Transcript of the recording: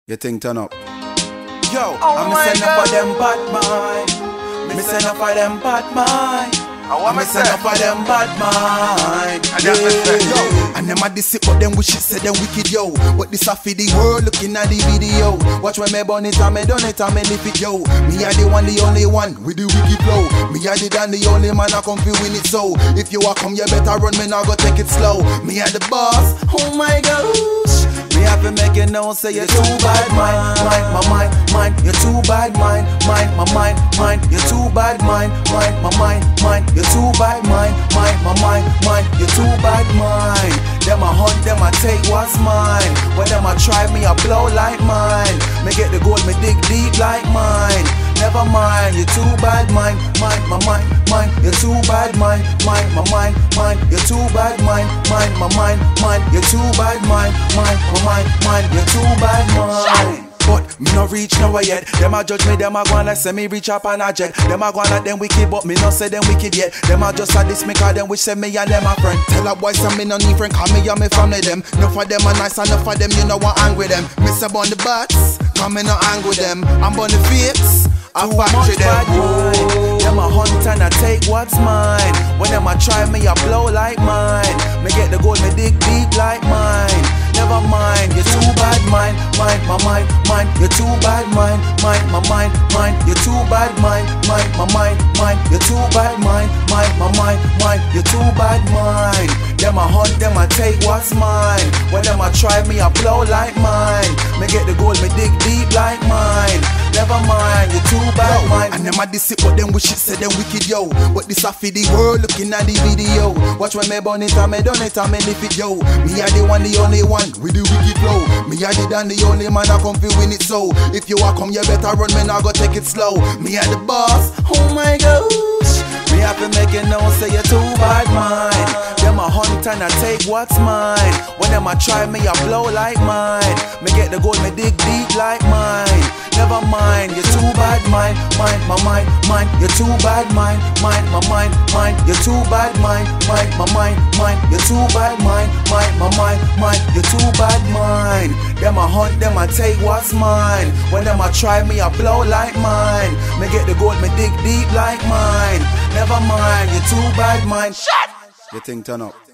You think turn up? Yo, Oh I'm my send up God. for them bad mind. Me send up for them bad mind. what Me me send say? up for them bad mind. And that me say, Yo, and them a diss it, but them wish it say them wicked, yo. But this a for the world looking at the video. Watch when me burn it and me done it and me lift it, yo. Me a the one, the only one with the wicked flow. Me a the dan, the only man I come fi win it, so if you a come, you better run, me now go take it slow. Me a the boss, oh my gosh. Me have to make it know, say you're too bad, mind, my mind, you're too bad, mind, my mind, you're too bad, mind, my mind, you're too bad, mind, my mind, you're too bad, mind. Them a hunt, them a take what's mine. When them a try me, I blow like mine. Me get the gold, me dig deep like mine. Never mind, you're too bad, mind, my mind, you're too bad, mind, my mind, you're too bad, mind, my mind, you're too bad, mind, my mind, you're too bad, mind. But me no reach nowhere yet. Them a judge me, them a go on like say me reach up on a jet. Them a go on like them wicked, but me no say them wicked yet. Them a just a diss me cause them wish say me and them a friend. Tell a boy say me no need friend, cause me and me family them. Enough of them a nice, enough of them you know what angry them. Me say burn the bats, cause me no angry them. I'm burn the fakes, I factory them. Them a hunt and I take what's mine. When them a try me, I blow like mine. Me get the gold, me dig deep like mine. Never mind, you're too bad, mind, my mind, you're too bad, mind, my mind, you're too bad, mind, my mind, you're too bad, mind, my mind, you're too bad, mind. Them a hunt, them a take what's mine. When them a try me, I blow like mine. Me get the gold, me dig deep like mine. Never mind, you're too bad, mind. And them a diss it, but them wish it say them wicked, yo. But this a for the world looking at the video. Watch when me burn it and me done it and me lift it, yo. Me a the one, the only one with the wicked flow. Me a the dan, the only man I come fi win it, so if you a come, you better run, me now go take it slow. Me a the boss, oh my gosh. Me have to make it known, say you're too bad, mind. Them a hunt and I take what's mine. When them a try me, I blow like mine. Me get the gold, me dig deep like mine. Never mind, you're too bad, mind, my mind, you're too bad, mind, my mind, you're too bad, mind, my mind, you're too bad, mind, my mind, you're too bad, mind. Them a hunt, them a take what's mine. When them a try me, I blow like mine. Me get the gold, me dig deep like mine. Never mind, you're too bad, mind. You think turn up?